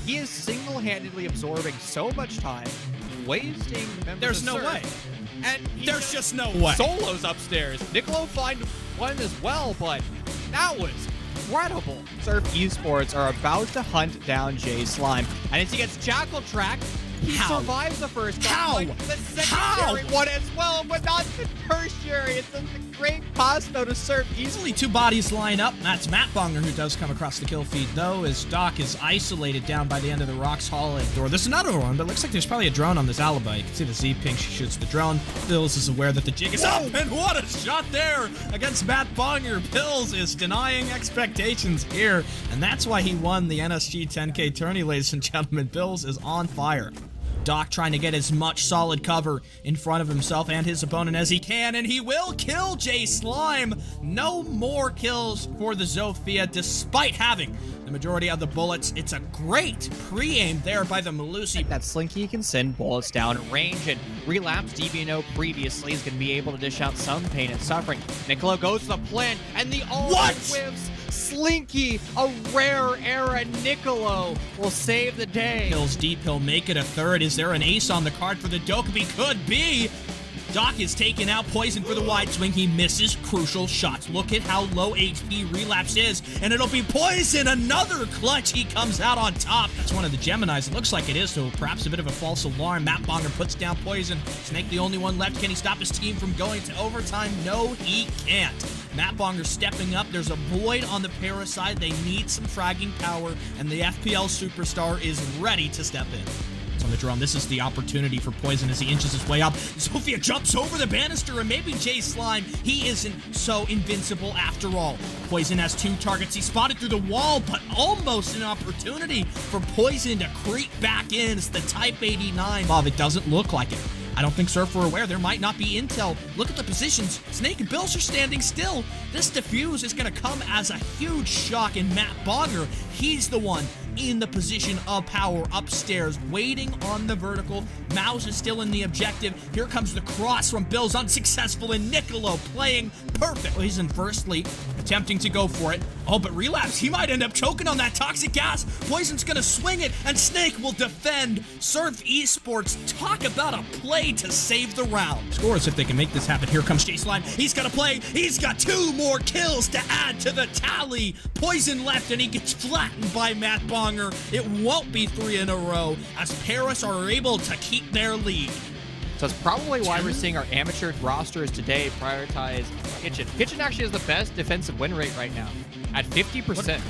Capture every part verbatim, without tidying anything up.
he is single-handedly absorbing so much time, wasting members There's of no Surf, way. And he There's just no way. Solos upstairs. Niccolo find one as well, but that was incredible. Surf Esports are about to hunt down Jay Slime, and as he gets Jackal tracked, he How? survives the first How? one, the secondary How? one as well, but not the tertiary. It's a great pass though to Surf Esports. Easily two bodies line up. That's Matt Bonger who does come across the kill feed, though, as Doc is isolated down by the end of the Rocks Hall door. There's another one, but it looks like there's probably a drone on this alibi. You can see the Z-ping. She shoots the drone. Bills is aware that the jig is up, and what a shot there against Matt Bonger. Bills is denying expectations here, and that's why he won the N S G ten K tourney, ladies and gentlemen. Bills is on fire. Doc trying to get as much solid cover in front of himself and his opponent as he can, and he will kill Jay Slime. No more kills for the Zofia, despite having the majority of the bullets. It's a great pre-aim there by the Melusi. That Slinky can send bullets down range, and Relapse, D B N O previously, is going to be able to dish out some pain and suffering. Niccolo goes to the plant, and the all What? whiffs. Slinky, a rare era Niccolo, will save the day. Kills deep, he'll make it a third. Is there an ace on the card for the Dokkaebi? Could be. Doc is taking out Poison for the wide swing. He misses crucial shots. Look at how low H P Relapse is, and it'll be Poison. Another clutch. He comes out on top. That's one of the Geminis. It looks like it is, so perhaps a bit of a false alarm. Matt Bonger puts down Poison. Snake the only one left. Can he stop his team from going to overtime? No, he can't. Matt Bonger stepping up. There's a void on the Para side. They need some fragging power, and the F P L superstar is ready to step in. On the drone. This is the opportunity for Poison as he inches his way up. Zofia jumps over the banister, and maybe Jay Slime, he isn't so invincible after all. Poison has two targets. He spotted through the wall, but almost an opportunity for Poison to creep back in. It's the Type eighty-nine. Bob, it doesn't look like it. I don't think Surf were aware. There might not be intel. Look at the positions. Snake and Bills are standing still. This defuse is going to come as a huge shock, and Matt Bonger, he's the one in the position of power upstairs, waiting on the vertical. Mouse is still in the objective. Here comes the cross from Bills, unsuccessful, and Niccolo playing perfect. Poison firstly attempting to go for it. Oh, but Relapse, he might end up choking on that toxic gas. Poison's gonna swing it, and Snake will defend. Surf Esports, talk about a play to save the round. Scores if they can make this happen. Here comes Jay Slime. He's gonna play. He's got two more kills to add to the tally. Poison left, and he gets flattened by Matt Bonger. It won't be three in a row, as Paris are able to keep their lead. So it's probably why we're seeing our amateur rosters today prioritize Kitchen. Kitchen actually has the best defensive win rate right now, at fifty percent.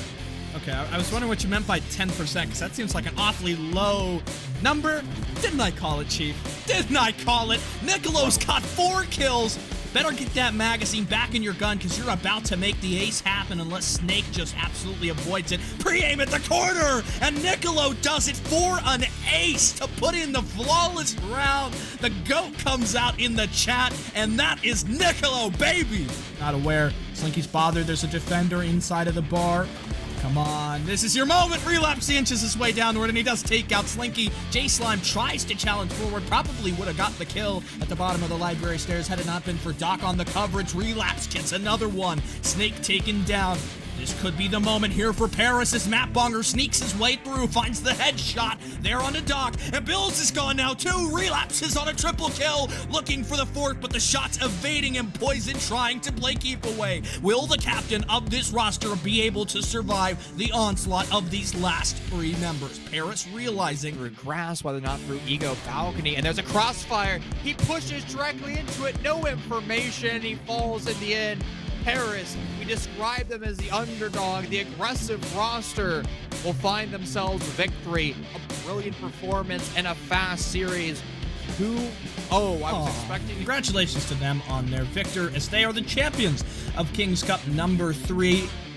Okay, I, I was wondering what you meant by ten percent, because that seems like an awfully low number. Didn't I call it, Chief? Didn't I call it? Niccolo's got four kills. Better get that magazine back in your gun, because you're about to make the ace happen unless Snake just absolutely avoids it. Pre-aim at the corner, and Niccolo does it for an ace to put in the flawless round. The GOAT comes out in the chat, and that is Niccolo, baby! Not aware. Slinky's bothered. There's a defender inside of the bar. Come on, this is your moment. Relapse inches his way downward, and he does take out Slinky. Jay Slime tries to challenge forward, probably would have got the kill at the bottom of the library stairs had it not been for Doc on the coverage. Relapse gets another one. Snake taken down. This could be the moment here for Paris as Matt Bonger sneaks his way through, finds the headshot there on the Doc, and Bills is gone now too. Relapse is on a triple kill, looking for the fourth, but the shot's evading him. Poison trying to play keep away. Will the captain of this roster be able to survive the onslaught of these last three members? Paris realizing Through grass, whether or not through Ego Balcony, and there's a crossfire. He pushes directly into it, no information. He falls in the end. Paris, we describe them as the underdog, the aggressive roster, will find themselves victory. A brilliant performance and a fast series. two oh, I was Aww. expecting... Congratulations to them on their victor, as they are the champions of King's Cup number three.